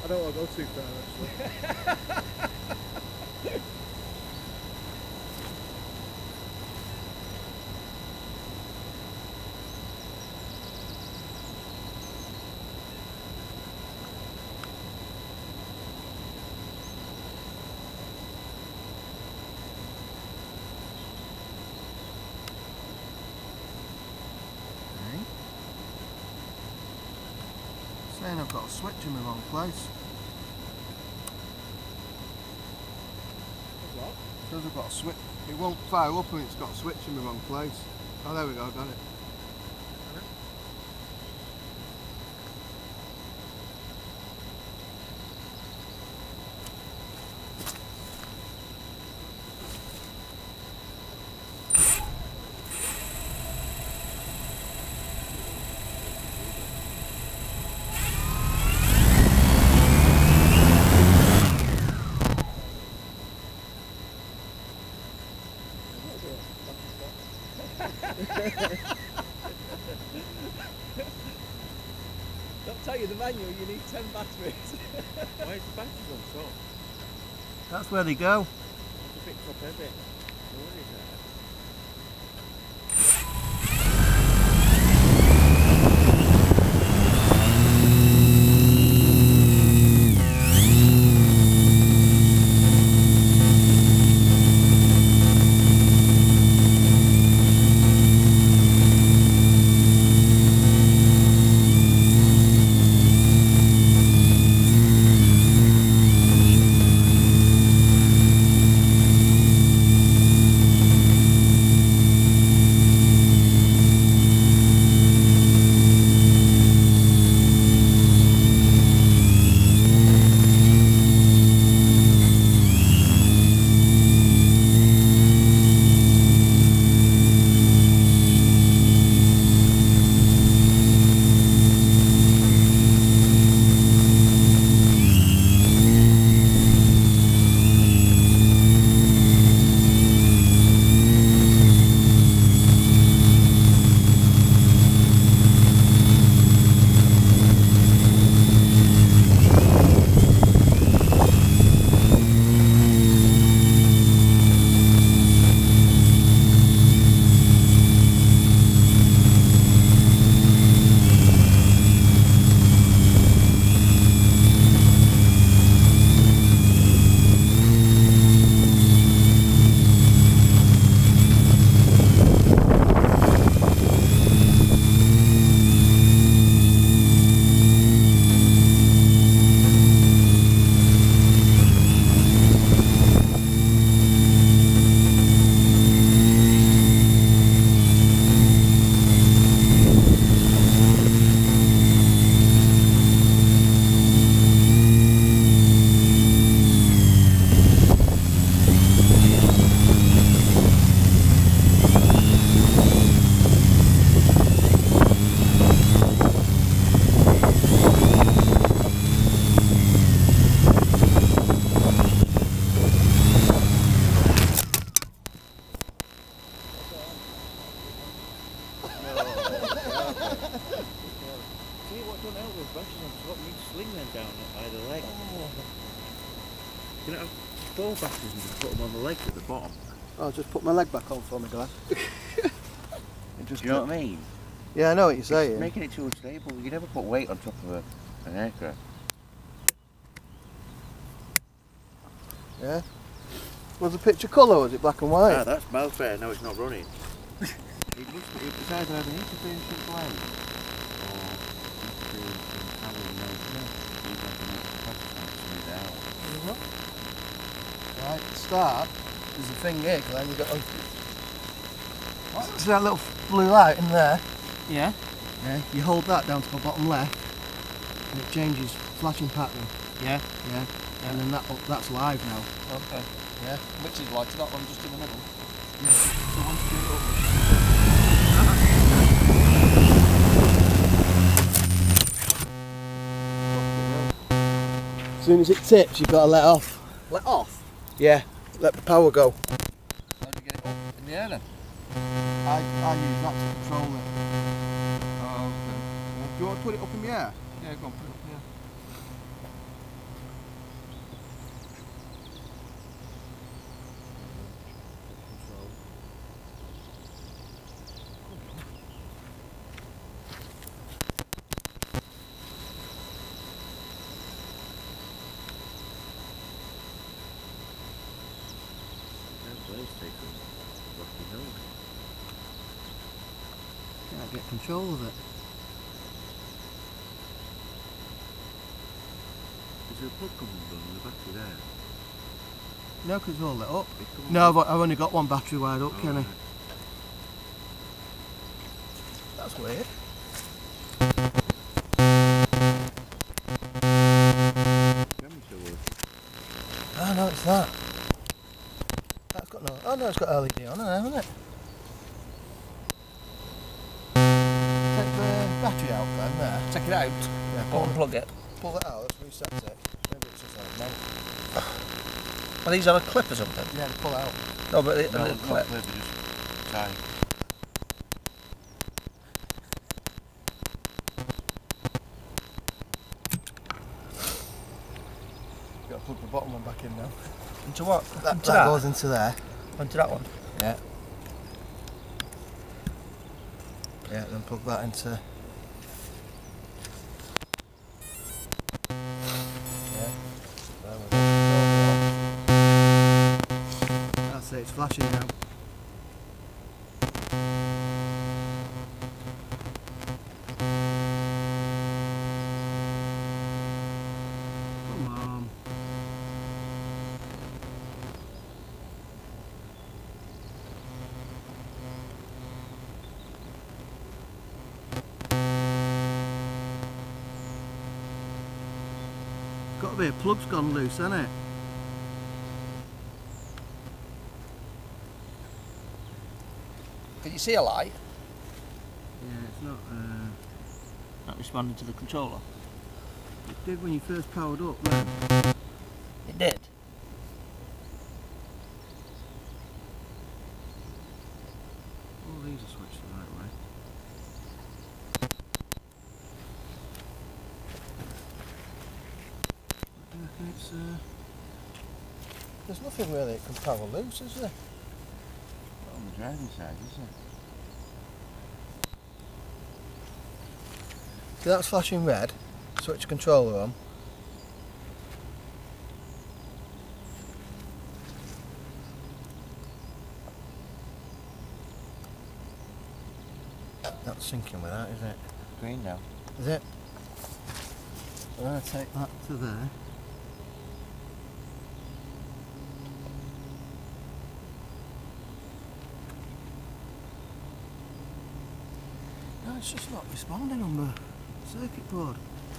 I don't want to go too far actually. Saying I've got a switch in the wrong place. What? Says I've got a switch. It won't fire up and it's got a switch in the wrong place. Oh, there we go, got it. Don't tell you the manual, you need 10 batteries. Where's the batteries on top? That's where they go. It's a bit top heavy. What is that? You know, 4 batteries and just put them on the legs at the bottom. I'll just put my leg back on for me, Glenn. Do you know what I mean? Yeah, I know what you're saying. It's making it too unstable. You never put weight on top of an aircraft. Yeah. Was the picture colour or was it black and white? Ah, that's malfair. No, it's not running. It was either having interference with blade or interference in power and no you'd have to make the compressor smooth out. Right, to start, there's a thing here, Glenn, you've got to... See that little blue light in there? Yeah. Yeah, you hold that down to the bottom left and it changes flashing pattern. Yeah. Yeah. And then that's live now. Okay. Yeah. Which is like that one just in the middle. Yeah. So once you do it up. As soon as it tips, you've got to let off. Let off? Yeah. Let the power go. How do you get it up in the air then? I use that to control it. Oh, okay. Do you want to put it up in the air? Yeah, go on, put it up, yeah. place taken Rocky Hill. Can't get control of it. Is there a plug coming on the battery there? No, because it's all lit up. It comes No, up. I've only got one battery wired up, Oh, Kenny. right. That's weird. Camera's still working. Oh no, it's that. That's got no. Oh no, it's got LED on it, hasn't it? Take the battery out then, there. Take it out. Yeah, Or unplug it. pull it out, let's reset it. Maybe it's just like, no. Are these on a clip or something? Yeah, pull out. No, but the No, clip. not clear, but just tight. Got to plug the bottom one back in now. Into what? That Into that? goes into there. Into that one? Yeah. Yeah, then plug that into. Yeah. There we go. That's it, it's flashing now. Come on. Got to be a plug's gone loose, hasn't it? Can you see a light? Yeah, it's not. Not responding to the controller. It did when you first powered up, then. It did. All these are switched the right way. I reckon it's. There's nothing really that can power loose, is there? Not on the driving side, is it? See, that's flashing red. Switch the controller on. Not syncing with that, is it? Green now. Is it? I'm going to take that to there. No, it's just not responding on the circuit board.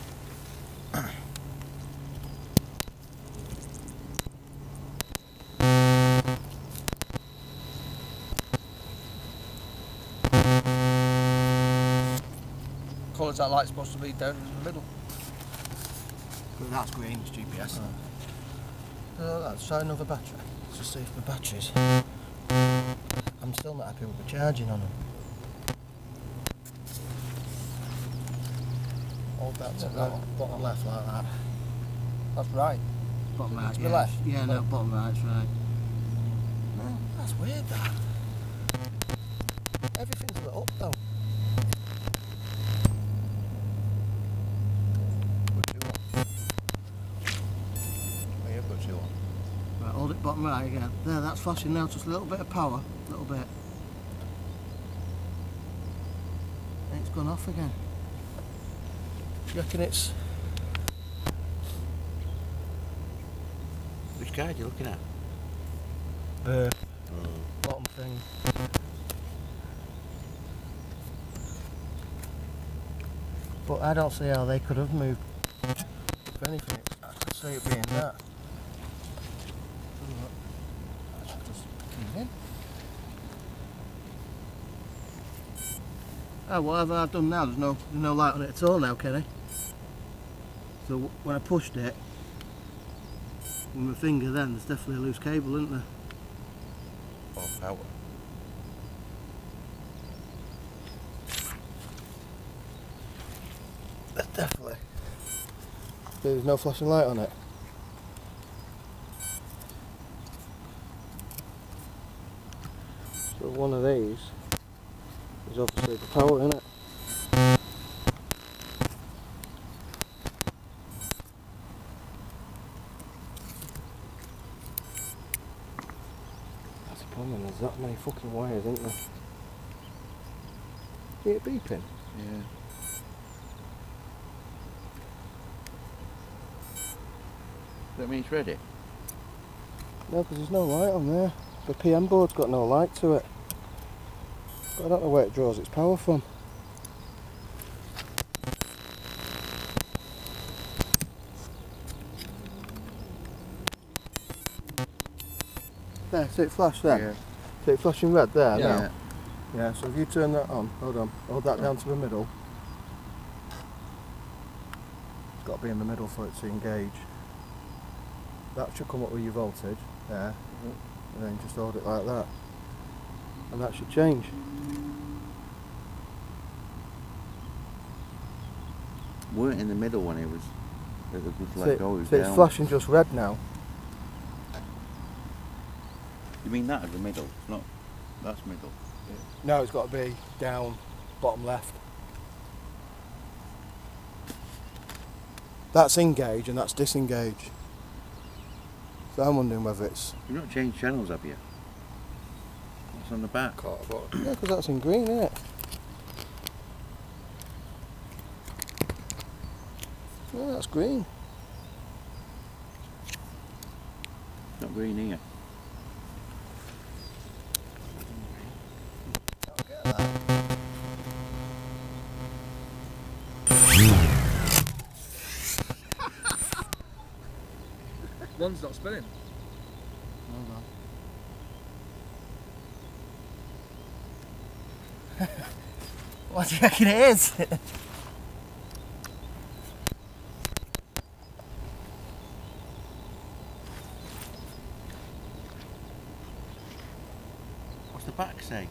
Colour's that light supposed to be down in the middle? Well, that's green, it's GPS. Let's try another battery. Let's just see if the batteries. I'm still not happy with the charging on them. Hold that to That that one. bottom left like that. That's right. Bottom right, To yeah. the left? Yeah, no, bottom right's right. No, that's weird, that. Everything's lit up though. Right, hold it bottom right again. There, that's flashing now, just a little bit of power, a little bit. And it's gone off again. Do you reckon it's... Which guide are you looking at? Bottom thing. But I don't see how they could have moved. If anything, I could see it being that. Just key in. Oh, whatever I've done now, there's no light on it at all now, Kenny. So when I pushed it with my finger, then there's definitely a loose cable, isn't there? Oh, power. Definitely. There's no flashing light on it. So one of these is obviously the power in it. That's a problem, there's that many fucking wires, isn't there? See it beeping? Yeah. That means it's ready? No, because there's no light on there. The PM board's got no light to it. But I don't know where it draws its power from. There, see it flash then? Yeah. See it flashing red there Yeah. now? Yeah, so if you turn that on, hold that down to the middle. It's got to be in the middle for it to engage. That should come up with your voltage, there. And then just hold it like that. And that should change. Weren't in the middle when it was let go. It was See, it's down. flashing just red now. You mean that as the middle? Not that's middle. No, it's got to be down, bottom left. That's engage and that's disengage. So I'm wondering whether it's... You've not changed channels, have you? What's on the back? Yeah, because that's in green, isn't it? Yeah, that's green. It's not green here. One's not spinning. What do you reckon it is? What's the back say?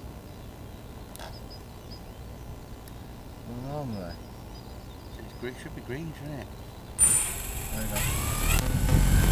Normally. It's green, should be green, shouldn't it? There you go.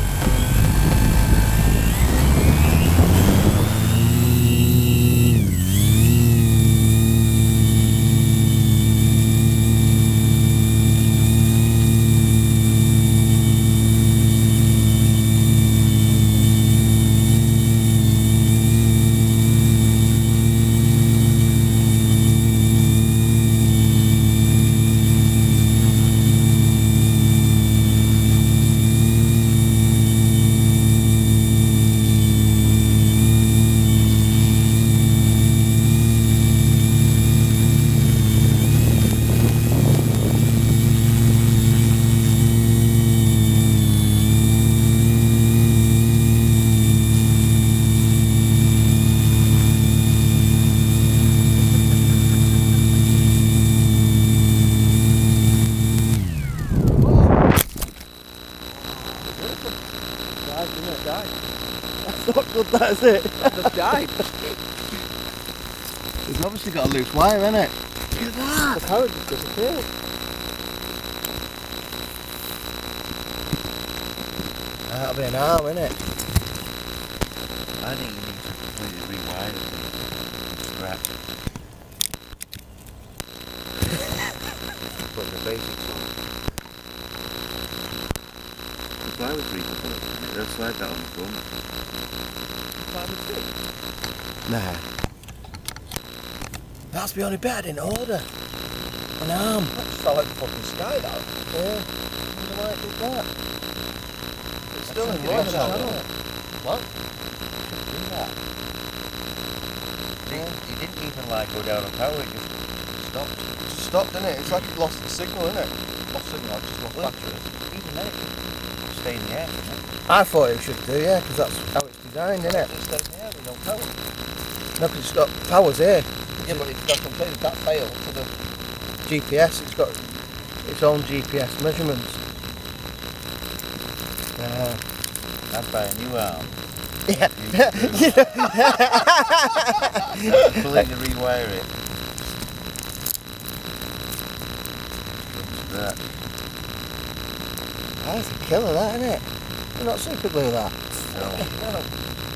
That's not good, that is it? That just died. It's obviously got a loose wire, isn't it? Look at that! The power just disappeared. That'll be an arm, isn't it? I think you need to completely rewire it and scrap. Put the basics on. The fly was recoupled. They'll slide that on the front. Nah. That's the only bit I didn't order. An arm. That's solid fucking sky, that. Yeah. I wonder why it did that. It's still in one channel. What? Do that. It didn't even like go down on power, it just stopped. It just stopped, didn't it? It's like it lost the signal, isn't it? Lost signal, just lost battery. Even then it could stay in the air, couldn't it? I thought it should do, yeah, because that's how it's designed, isn't it? It stays in the air with no power. No, because it's got powers here. Yeah, but it's got completely that failed to the... GPS, it's got its own GPS measurements. I'd buy a new arm. Yeah. Completely rewire it. From scratch. That's a killer, that, isn't it? You're not super glue that. No.